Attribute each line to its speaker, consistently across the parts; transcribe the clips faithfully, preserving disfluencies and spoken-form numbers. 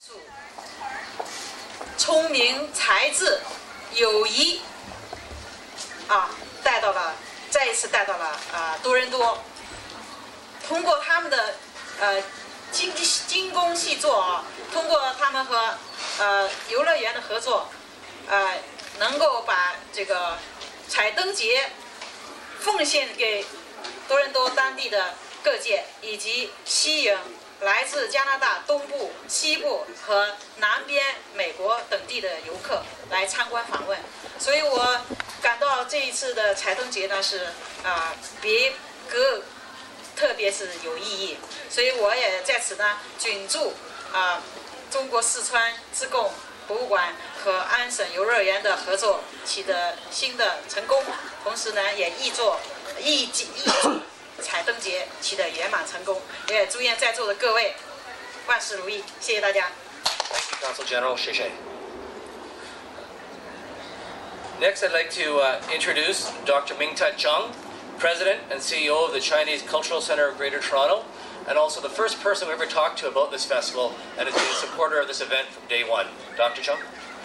Speaker 1: 聪明、才智、友谊啊，带到了，再一次带到了啊多伦多。通过他们的呃精精工细作啊，通过他们和呃游乐园的合作，呃，能够把这个彩灯节奉献给多伦多当地的各界，以及吸引来自加拿大东部、西部和南边美国等地的游客来参观访问。所以我感到这一次的彩灯节呢是啊、呃、比格特别是有意义。所以我也在此呢谨祝啊、呃、中国四川自贡博物馆和安省游乐园的合作取得新的成功，同时呢也预祝预预祝彩灯节取得圆满成功，也祝愿在座的各位万事如意，谢谢大家。
Speaker 2: Thank you, Consul General. 谢谢。Next, I'd like to uh, introduce Doctor Ming-Tai Chung, President and C E O of the Chinese Cultural Center of Greater Toronto, and also the first person we ever talked to about this festival, and has been a supporter of this event from day one. Doctor Chung.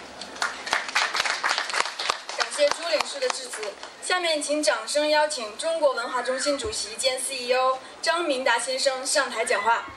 Speaker 3: 感谢朱领事的致辞。下面请掌声邀请中国文化中心主席兼 C E O 张明达先生上台讲话。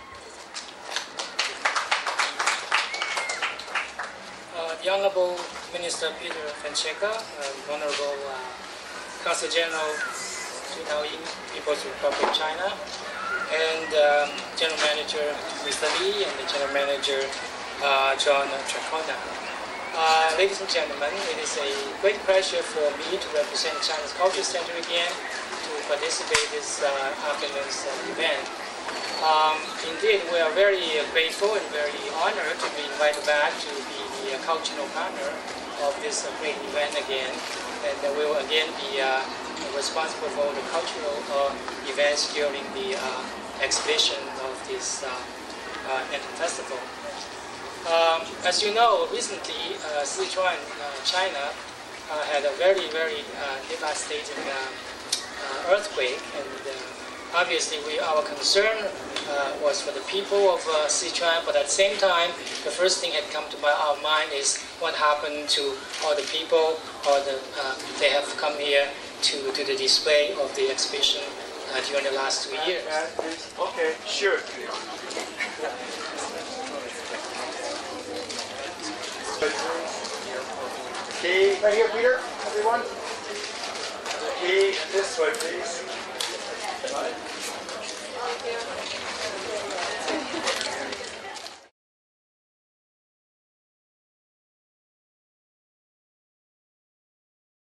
Speaker 4: Uh, the Honorable Minister Peter Fonseca, uh, Honorable uh, Consul General Zhu Taoying, People's Republic of China, and um, General Manager Mister Li and the General Manager uh, John Tracona. Uh, ladies and gentlemen, it is a great pleasure for me to represent China's Cultural Center again to participate in this uh, afternoon's uh, event. Um, indeed, we are very uh, grateful and very honored to be invited back to be the uh, cultural partner of this uh, great event again, and uh, we will again be uh, responsible for the cultural uh, events during the uh, exhibition of this uh, uh, festival. Um, as you know, recently uh, Sichuan, uh, China, uh, had a very, very uh, devastating uh, uh, earthquake, and uh, obviously we, our concern uh, was for the people of uh, Sichuan, but at the same time, the first thing had come to my, our mind is what happened to all the people, or the, uh, they have come here to do the display of the exhibition uh, during the last two years.
Speaker 5: Okay, sure. Key, right here, Peter, everyone. Key, this way, please.